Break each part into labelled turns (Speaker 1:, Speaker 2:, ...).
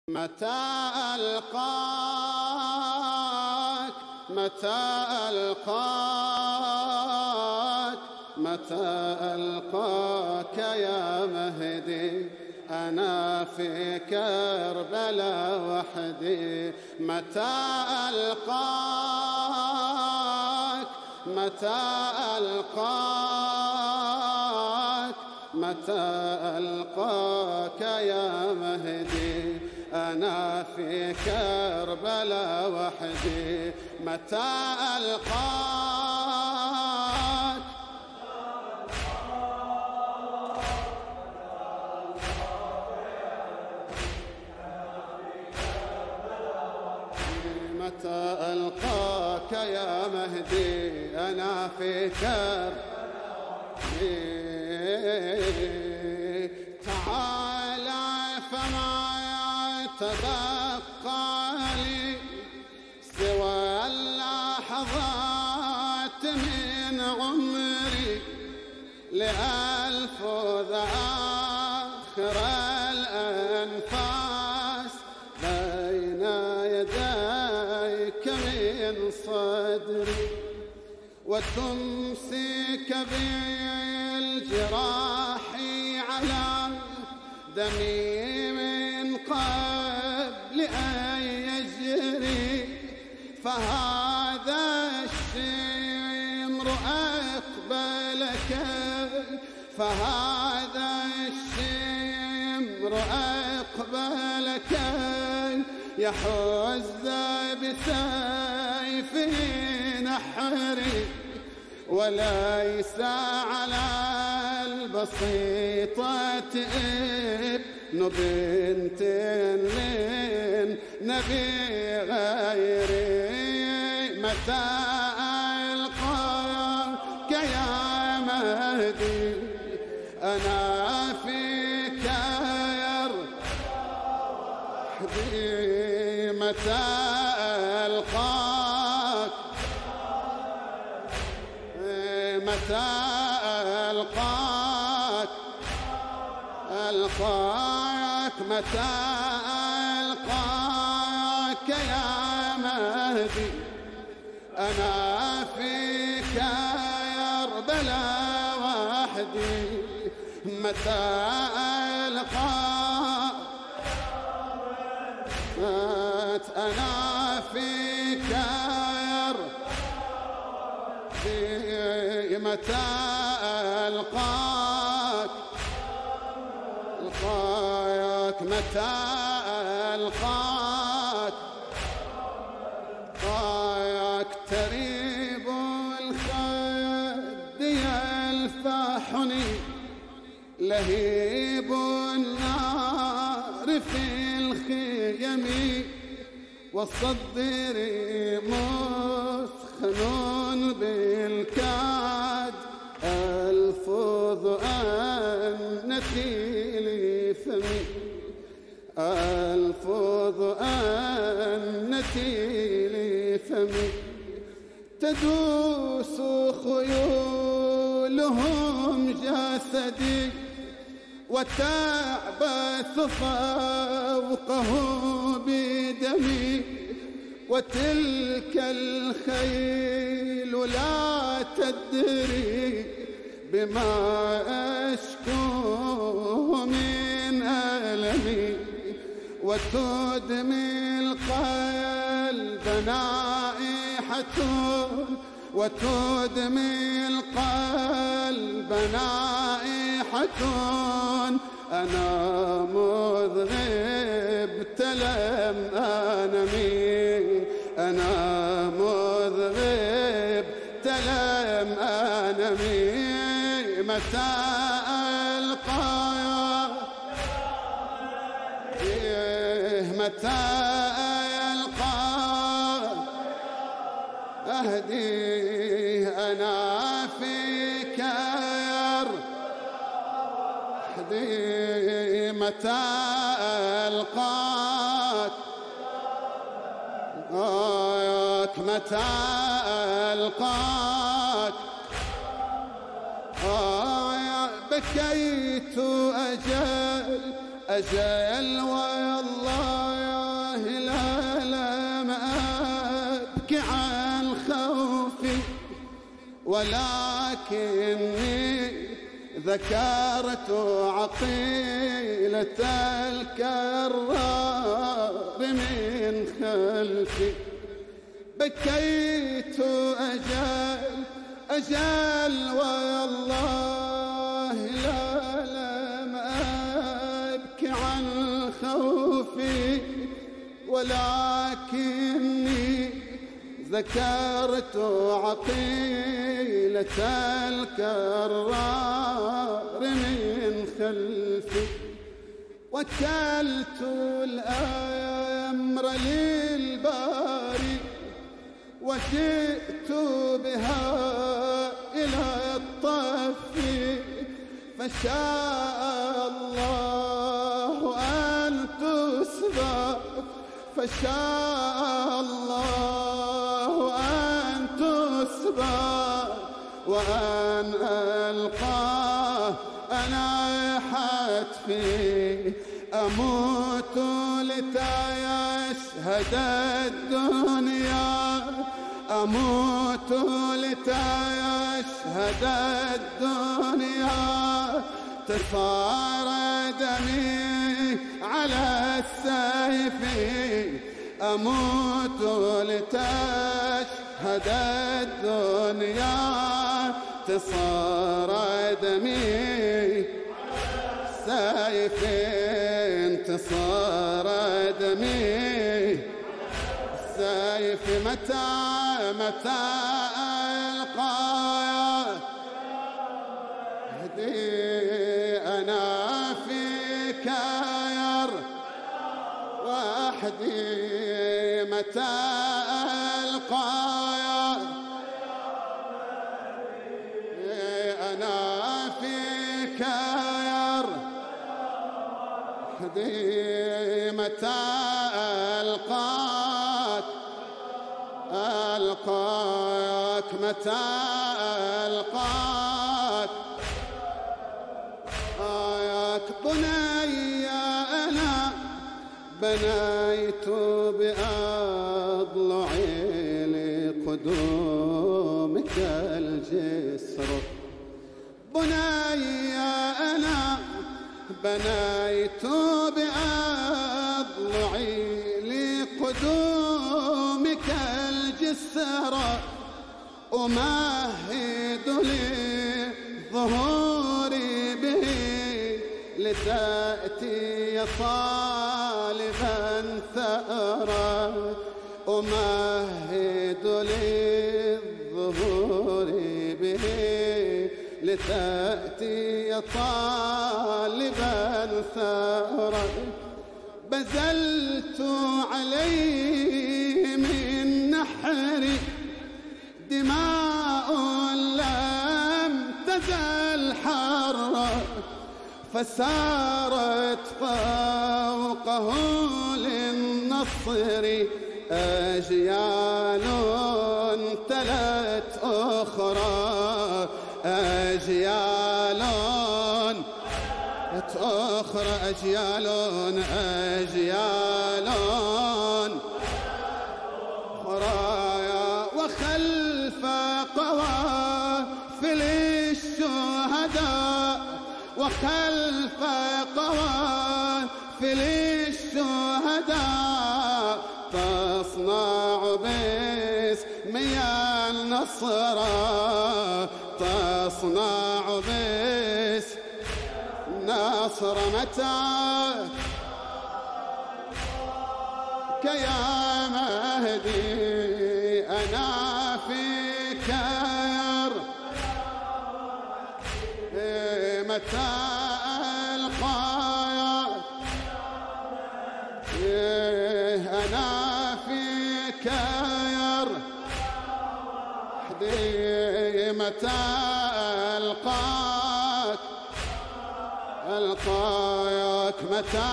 Speaker 1: متى ألقاك متى ألقاك متى ألقاك يا مهدي أنا في كربلاء وحدي. متى ألقاك متى ألقاك متى ألقاك يا مهدي أنا في كربلاء وحدي. متى ألقاك متى ألقاك يا مهدي أنا في كربلاء. تعالى فما يتبقى لي سوى اللحظات من عمري لألف ذاخر الأنفاس بين يديك من صدري وتمسك بالجراح على دمي من قبل أن يجري. فهذا الشمر أقبلك فهذا الشمر أقبلك يحز بسيفه نحري وليس على البسيطة ابن بنت للنبي غيري. متى ألقاك يا مهدي أنا فيك يرحدي. متى ألقاك متى ألقاك متى ألقاك يا مهدي أنا فيك كربلاء وحدي. متى ألقاك أنا فيك متى ألقاك متى ألقاك تريب الخد يلفحني لهيب النار في الخيم والصدر مسخن بالكاد ألفظ أنتي لفمي ألفظ أنتي لفمي. تدوس خيولهم جسدي وتعبث فوقه بدمي وتلك الخيل لا تدري بما أشكو من ألمي وتدمي القلب نائحة وتدمي القلب نائحة. أنا مذهب تلم أنمي أنا مذهب تلم أنمي. متى ألقاك متى ألقاك أهدي أنا فيك يرحدي. متى ألقاك متى ألقاك بكيت أجل والله أبكي عن خوفي ولكني ذكرت عقيلة الكرار من خلفي. بكيت أجل والله لم أبكي عن خوفي ولكني ذكرت عقيلة الكرار من خلفي. وكلت الأمر للباري وجئت بها إلى الطف، فشاء الله أن تسبى، فشاء الله أن تسبى وأن ألقاه أنا حتفي. أموت لتشهد الدنيا، أموت لتشهد الدنيا، تصار دمي على السيف. أموت لتشهد الدنيا، تصار دمي سيف، انتصار دمي سيف. متى ألقاك هدي أنا فيك ير وحدي. متى ألقاك أنا فيك ير وحدي. متى ألقاك متى ألقاك بني أنا بنيت بأضلعي لقدومك الجسر. بني أنا بنيت بأضلعي لقدومك الجسر. أمهد لظهوري به لتأتي طالبا ثأرا. أمهد للظهور به لتأتي طالبا ثأرا. بذلت عليه من نحري دماء لم تزل حرا، فسارت فوقه للنصر أجيال تلت أخرى. أجيال أخرى أجيال أخرى. وخلف قوافل الشهداء، وخلف قوافل الشهداء تصنع باسمي النصر. تصنع باسم نصر. متى يا مهدي أنا فيك ير. متى ألقاك أنا فيك ير. متى ألقاك متى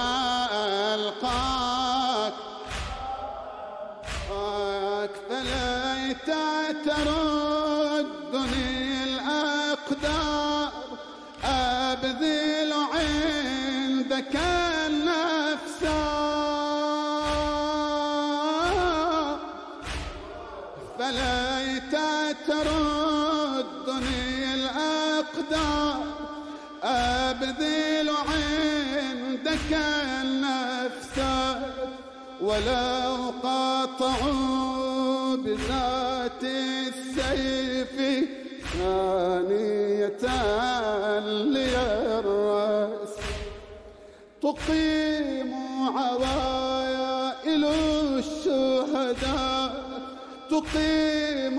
Speaker 1: ألقاك فليت تردني الأقدار. أبذل عندك النفس تردني الأقدار أبذل عندك النفس ولو قاطعوا بذات السيف ثانية لي الرأس تقيم عوائل الشهداء تقيم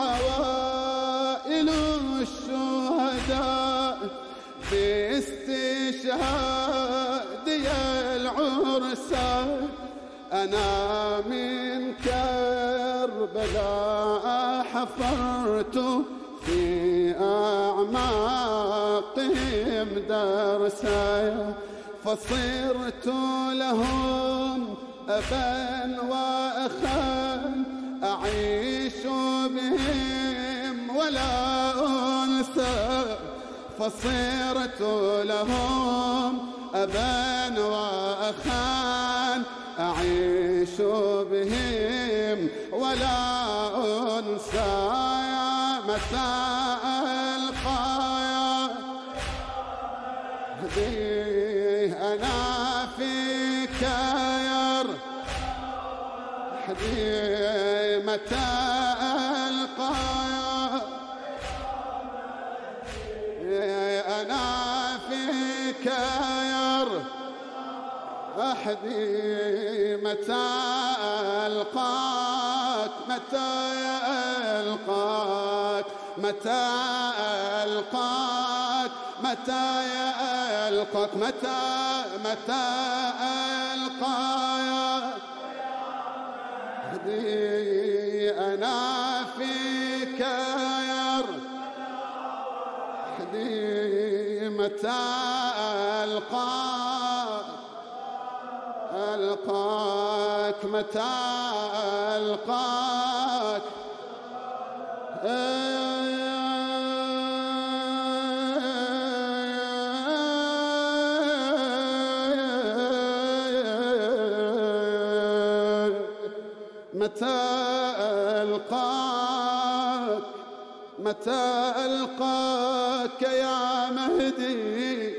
Speaker 1: عوائل الشهداء باستشهادي العرس أنا من كربلاء حفرت في أعماقهم درسا فصرت لهم أبا وأخا أعيش بهم ولا أنسى فصرت لهم أبا وأخا أعيش بهم ولا أنسى متى ألقى أنا فيك يرحدي متى ألقى أنا فيك يرحدي متى ألقاك متى ألقاك متى ألقاك متى يلقاك متى ألقاك أنا فيك يرحدي متى ألقاك متى ألقاك متى ألقاك متى ألقاك يا مهدي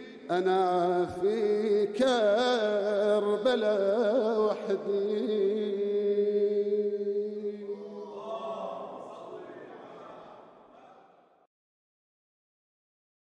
Speaker 1: أنا في كربلاء وحدي